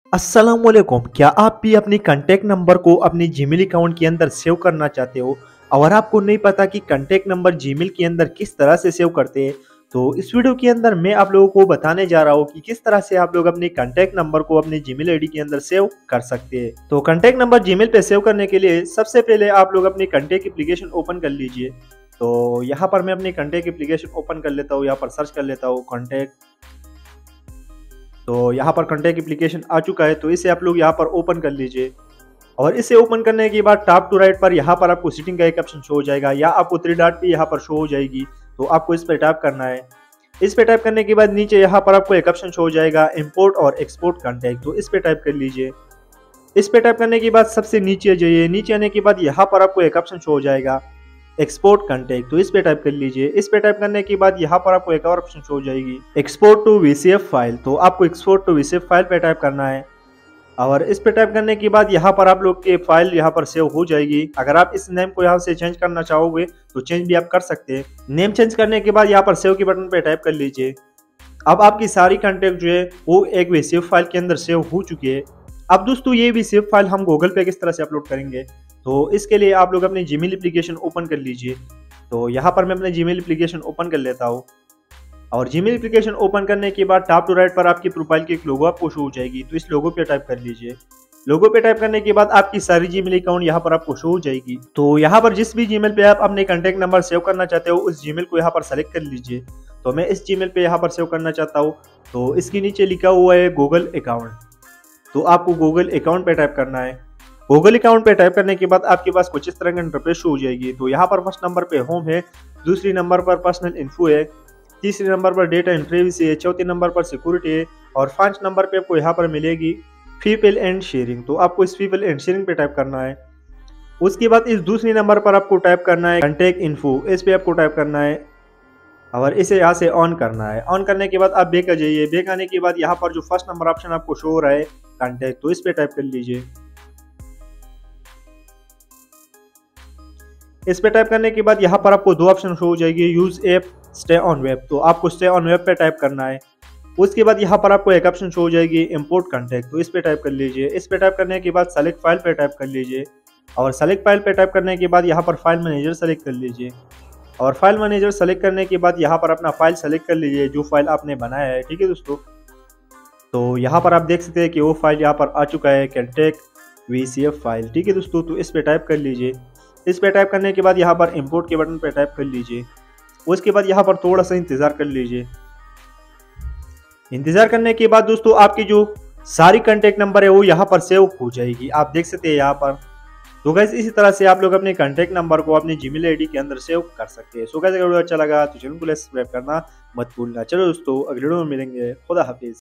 अस्सलामुअलैकुम। क्या आप भी अपनी कॉन्टैक्ट नंबर को अपनी जीमेल अकाउंट के अंदर सेव करना चाहते हो और आपको नहीं पता कि कॉन्टैक्ट नंबर जीमेल के अंदर किस तरह से सेव करते हैं? तो इस वीडियो के अंदर मैं आप लोगों को बताने जा रहा हूँ कि किस तरह से आप लोग अपनी कॉन्टैक्ट नंबर को अपनी जीमेल आईडी के अंदर सेव कर सकते हैं। तो कॉन्टैक्ट नंबर जीमेल पे सेव करने के लिए सबसे पहले आप लोग अपनी कॉन्टैक्ट एप्लीकेशन ओपन कर लीजिए। तो यहाँ पर मैं अपनी कॉन्टैक्ट एप्लीकेशन ओपन कर लेता हूँ, यहाँ पर सर्च कर लेता हूँ कॉन्टैक्ट। तो यहाँ पर कॉन्टैक्ट एप्लीकेशन आ चुका है, तो इसे आप लोग यहाँ पर ओपन कर लीजिए। और इसे ओपन करने के बाद टॉप टू राइट पर यहाँ पर आपको सेटिंग का एक ऑप्शन शो हो जाएगा या आपको थ्री डॉट पे यहाँ पर शो हो जाएगी, तो आपको इस पर टैप करना है। इस पे टैप करने के बाद नीचे यहाँ पर आपको एक ऑप्शन शो हो जाएगा इंपोर्ट और एक्सपोर्ट कॉन्टैक्ट, तो इस पे टैप कर लीजिए। इस पे टैप करने के बाद सबसे नीचे जाइए, नीचे आने के बाद यहाँ पर आपको एक ऑप्शन शो हो जाएगा एक्सपोर्ट कॉन्टैक्ट, तो इस पे टाइप कर लीजिए। इस पे टाइप करने के बाद यहाँ पर आपको एक और ऑप्शन शो हो जाएगी एक्सपोर्ट टू वीसीएफ फाइल, तो आपको एक्सपोर्ट टू वीसीएफ फाइल पे टाइप करना है। और इस पे टाइप करने के बाद यहाँ पर आप लोग के फाइल यहाँ पर सेव हो जाएगी। अगर आप इस नेम को यहाँ से चेंज करना चाहोगे तो चेंज भी आप कर सकते हैं। नेम चेंज करने के बाद यहाँ पर सेव के बटन पे टाइप कर लीजिए। अब आपकी सारी कॉन्टैक्ट जो है वो एक वीसीएफ फाइल के अंदर सेव हो चुकी है। अब दोस्तों ये वीसीएफ फाइल हम गूगल पे किस तरह से अपलोड करेंगे, तो इसके लिए आप लोग अपनी जीमेल एप्लीकेशन ओपन कर लीजिए। तो यहाँ पर मैं अपने जीमेल एप्लीकेशन ओपन कर लेता हूँ। और जीमेल एप्लीकेशन ओपन करने के बाद टॉप टू राइट पर आपकी प्रोफाइल की एक लोगो आपको शो हो जाएगी, तो इस लोगो पे टाइप कर लीजिए। लोगो पे टाइप करने के बाद आपकी सारी जीमेल अकाउंट यहाँ पर आपको शो हो जाएगी। तो यहाँ पर जिस भी जीमेल पे आप अपने कॉन्टैक्ट नंबर सेव करना चाहते हो उस जीमेल को यहाँ पर सेलेक्ट कर लीजिए। तो मैं इस जीमेल पे यहाँ पर सेव करना चाहता हूँ, तो इसके नीचे लिखा हुआ है गूगल अकाउंट, तो आपको गूगल अकाउंट पे टाइप करना है। गूगल अकाउंट पे टाइप करने के बाद आपके पास कुछ इस तरह का इंटरफेस शो हो जाएगी। तो यहाँ पर फर्स्ट नंबर पे होम है, दूसरी नंबर पर पर्सनल इन्फो है, तीसरे नंबर पर डेटा एंड प्राइवेसी है, चौथे नंबर पर सिक्योरिटी है और 5 नंबर पे आपको यहाँ पर मिलेगी पीपल एंड शेयरिंग, तो आपको इस पीपल एंड शेयरिंग पे टाइप करना है। उसके बाद इस दूसरी नंबर पर आपको टाइप करना है कॉन्टैक्ट इन्फो, इस पे आपको टाइप करना है और इसे यहाँ से ऑन करना है। ऑन करने के बाद आप बैक आ जाइए। बैक आने के बाद यहाँ पर जो फर्स्ट नंबर ऑप्शन आपको शो हो रहा है कॉन्टैक्ट, तो इस पे टाइप कर लीजिए। इस पे टाइप करने के बाद यहाँ पर आपको दो ऑप्शन शो हो जाएगी use app stay on web, तो आपको स्टे ऑन वेब पे टाइप करना है। उसके बाद यहाँ पर आपको एक ऑप्शन शो हो जाएगी इंपोर्ट कॉन्टैक्ट, तो इस पे टाइप कर लीजिए। इस पे टाइप करने के बाद सेलेक्ट फाइल पे टाइप कर लीजिए और सेलेक्ट फाइल पे टाइप करने के बाद यहाँ पर फाइल मैनेजर सेलेक्ट कर लीजिए। और फाइल मैनेजर सेलेक्ट करने के बाद यहाँ पर अपना फाइल सेलेक्ट कर लीजिए जो फाइल आपने बनाया है, ठीक है दोस्तों। तो यहाँ पर आप देख सकते हैं कि वो फाइल यहाँ पर आ चुका है कॉन्टैक्ट वीसीएफ फाइल, ठीक है दोस्तों। तो इस पे टाइप कर लीजिए। इस पे टाइप करने के बाद यहाँ पर इंपोर्ट के बटन पे टाइप कर लीजिए। उसके बाद यहाँ पर थोड़ा सा इंतजार कर लीजिए। इंतजार करने के बाद दोस्तों आपकी जो सारी कॉन्टैक्ट नंबर है वो यहाँ पर सेव हो जाएगी, आप देख सकते हैं यहाँ पर। तो गाइस इसी तरह से आप लोग अपने कॉन्टैक्ट नंबर को अपनी जीमेल आईडी के अंदर सेव कर सकते हैं। सो गाइस अगर वीडियो अच्छा लगा तो चैनल को सब्सक्राइब करना मत भूलना। चलो दोस्तों अगले वीडियो में मिलेंगे, खुदा हाफिज।